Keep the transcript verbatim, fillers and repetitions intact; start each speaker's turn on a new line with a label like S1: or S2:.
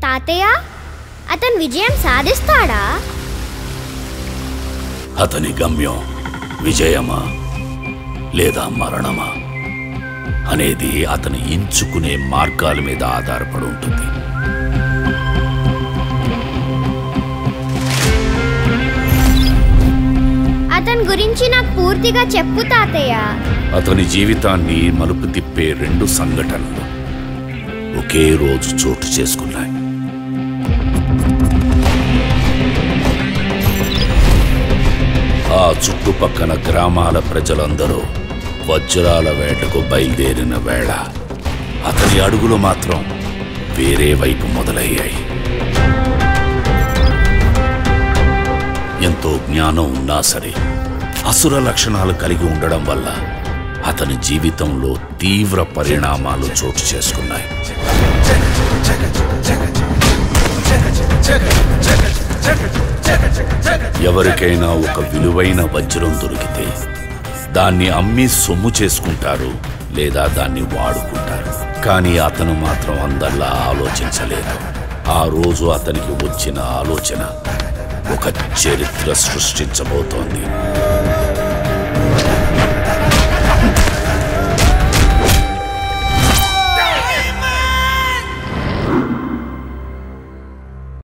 S1: తాతయ్య, అతను విజయం సాధిస్తాడా?
S2: అతని గమ్యం విజయమా లేదా మరణమా అనేది అతను ఎంచుకునే మార్గాల మీద ఆధారపడి ఉంటుంది.
S1: అతని గురించి నాకు పూర్తిగా చెప్పు తాతయ్య.
S2: అతని జీవితాన్ని మలుపు తిప్పే రెండు సంఘటనలు ఒకే రోజు చోటు చేసుకున్నాయి. ఆ చుట్టుపక్కల గ్రామాల ప్రజలందరూ వజ్రాల వేటకు బయలుదేరిన వేళ అతని అడుగులు మాత్రం వేరే వైపు మొదలయ్యాయి. ఎంతో జ్ఞానం ఉన్నా సరే అసుర లక్షణాలు కలిగి ఉండడం వల్ల అతని జీవితంలో తీవ్ర పరిణామాలు చోటు చేసుకున్నాయి. ఎవరికైనా ఒక విలువైన వజ్రం దొరికితే దాన్ని అమ్మి సొమ్ము చేసుకుంటారు లేదా దాన్ని వాడుకుంటారు. కానీ అతను మాత్రం అందరిలా ఆలోచించలేదు. ఆ రోజు అతనికి వచ్చిన ఆలోచన ఒక చరిత్ర సృష్టించబోతోంది.